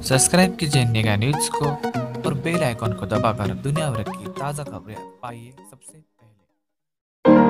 Subscribe कीजिए नेगा news को और बेल आइकॉन को दबाकर दुनिया भर की ताज़ा खबरें पाइए सबसे पहले।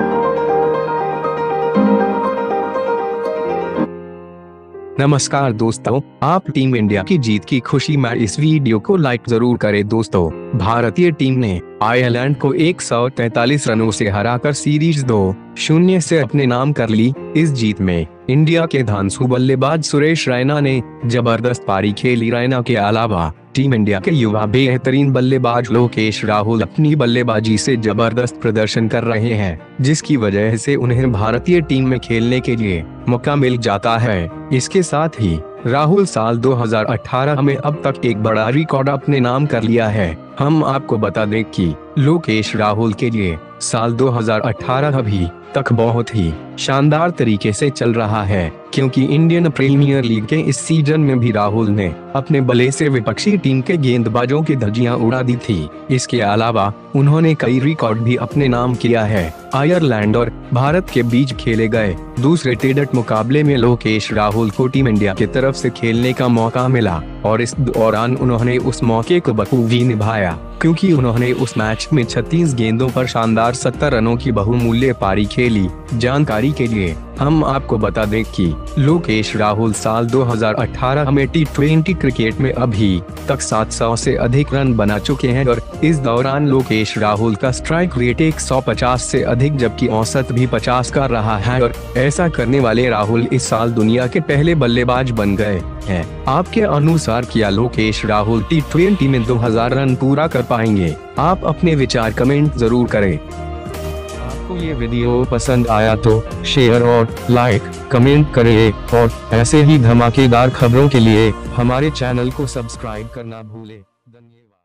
नमस्कार दोस्तों, आप टीम इंडिया की जीत की खुशी में इस वीडियो को लाइक जरूर करें। दोस्तों, भारतीय टीम ने आयरलैंड को 143 रनों से हराकर सीरीज 2-0 से अपने नाम कर ली। इस जीत में इंडिया के धांसू बल्लेबाज सुरेश रैना ने जबरदस्त पारी खेली। रैना के अलावा टीम इंडिया के युवा बेहतरीन बल्लेबाज लोकेश राहुल अपनी बल्लेबाजी से जबरदस्त प्रदर्शन कर रहे हैं, जिसकी वजह से उन्हें भारतीय टीम में खेलने के लिए मौका मिल जाता है। इसके साथ ही राहुल साल 2018 में अब तक एक बड़ा रिकॉर्ड अपने नाम कर लिया है। हम आपको बता दें कि लोकेश राहुल के लिए साल 2018 अभी तक बहुत ही शानदार तरीके से चल रहा है, क्योंकि इंडियन प्रीमियर लीग के इस सीजन में भी राहुल ने अपने बल्ले से विपक्षी टीम के गेंदबाजों की धज्जियां उड़ा दी थी। इसके अलावा उन्होंने कई रिकॉर्ड भी अपने नाम किया है। आयरलैंड और भारत के बीच खेले गए दूसरे टेस्ट मुकाबले में लोकेश राहुल को टीम इंडिया की तरफ से खेलने का मौका मिला और इस दौरान उन्होंने उस मौके को बखूबी निभाया, क्योंकि उन्होंने उस मैच में 36 गेंदों पर शानदार 70 रनों की बहुमूल्य पारी खेली। जानकारी के लिए हम आपको बता दें कि लोकेश राहुल साल 2018 में T20 क्रिकेट में अभी तक 700 से अधिक रन बना चुके हैं और इस दौरान लोकेश राहुल का स्ट्राइक रेट 150 से अधिक जबकि औसत भी 50 का रहा है और ऐसा करने वाले राहुल इस साल दुनिया के पहले बल्लेबाज बन गए हैं। आपके अनुसार क्या लोकेश राहुल T20 में 2000 रन पूरा कर पाएंगे? आप अपने विचार कमेंट जरूर करें। आपको ये वीडियो पसंद आया तो शेयर और लाइक कमेंट करें और ऐसे ही धमाकेदार खबरों के लिए हमारे चैनल को सब्सक्राइब करना भूलें। धन्यवाद।